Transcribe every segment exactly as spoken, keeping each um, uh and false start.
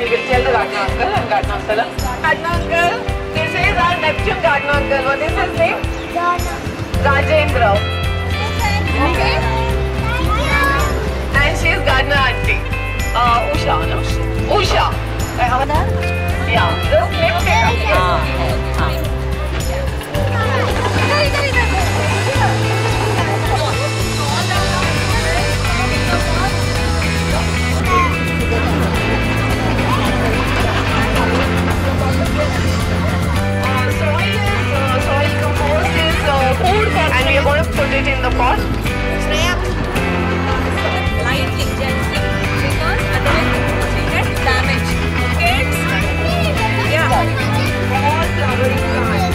can tell the gardener uncle and gardener uncle. Gardener uncle, this is our Neptune gardener uncle. What is his name? Rajendra. Okay. And she is gardener auntie. Uh, Usha, no? Usha. Yeah. Just next take up. And we are going to put it in the pot. Lightly, gently, because otherwise we get damage. Kids, yeah. All flowering plants.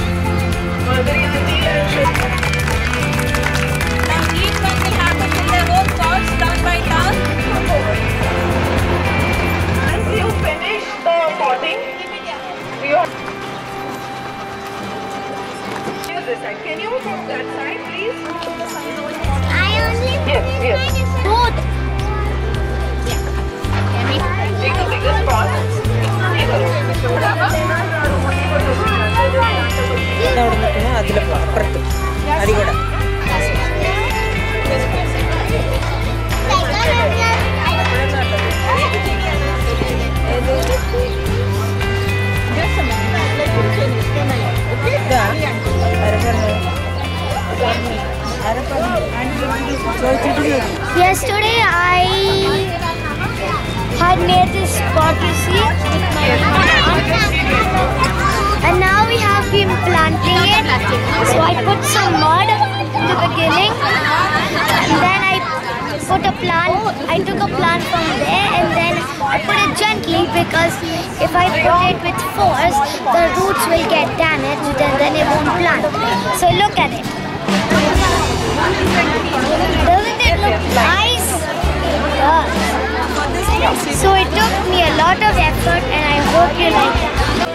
Now each one will have to fill their own pots turn by turn. Once you finish the potting, you have this side. Can you move that side, please? I only Yes, yes. both. Take the biggest pot. Yesterday I had made this pot, you see, and now we have been planting it. So I put some mud in the beginning, and then I put a plant. I took a plant from there, and then I put it gently because if I put it with force, the roots will get damaged, and then it won't plant. So look at it. Doesn't it look nice? It does. So it took me a lot of effort, and I hope you like it.